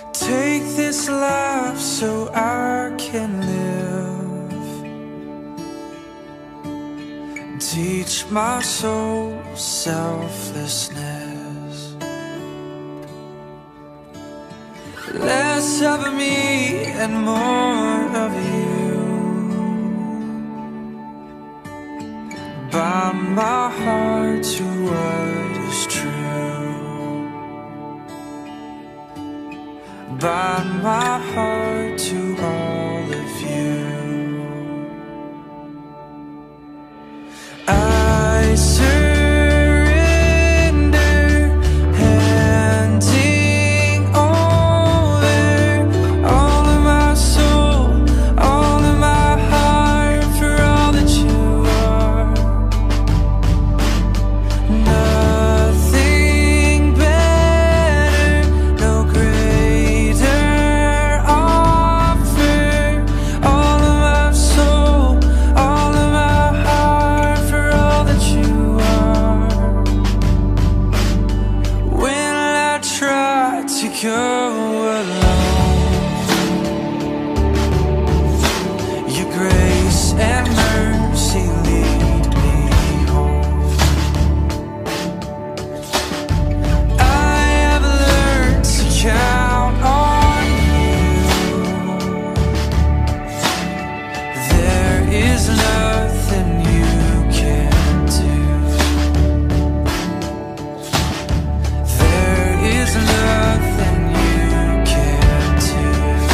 Take this life so I can live. Teach my soul selflessness. Less of me and more of you. Bind my heart to what is true. Bind my heart to all of you. I surrender, handing over all of my soul, all of my heart for all that you are. Nothing better, no greater offer. All of my soul, all of my heart for all that you are. When I try to go alone, your grace and mercy lead me home. I have learned to count on you. There is nothing you can't do. There is nothing you can't do.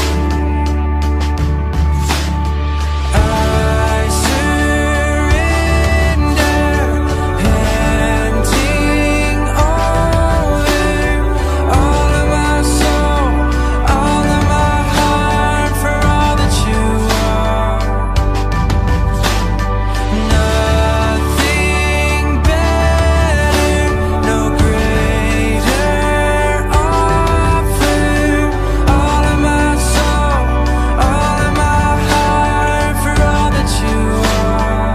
I surrender, handing over all of my soul, all of my heart for all that you are. Nothing better, no greater offer. All of my soul, all of my heart for all that you are.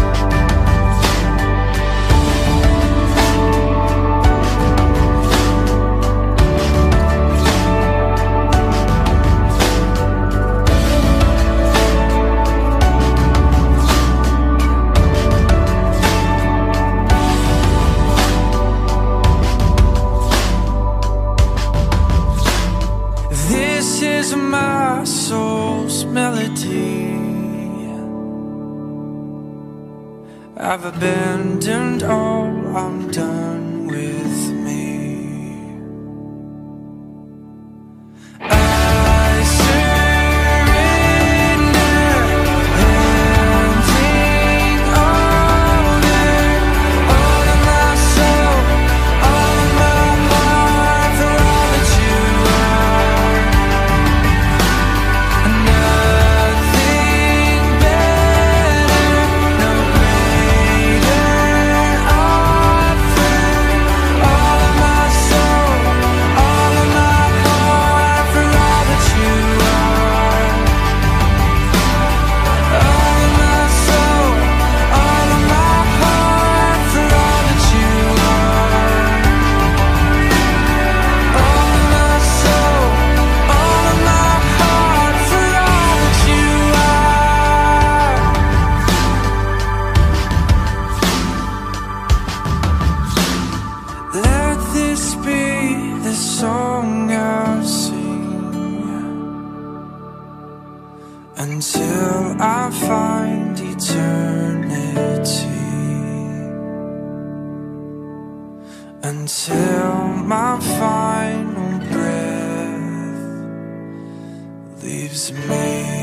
This is my soul's melody. I've abandoned all, I'm done with me. I surrender, handing over all of my soul, all of my heart for all that you are. Nothing better, no greater offer. All of my soul, all of my heart for all that you are. All of my soul, all of my heart for all that you are. All of my soul, all of my heart for all that you are. Let this be the song I'll sing until I find eternity, until my final breath leaves me.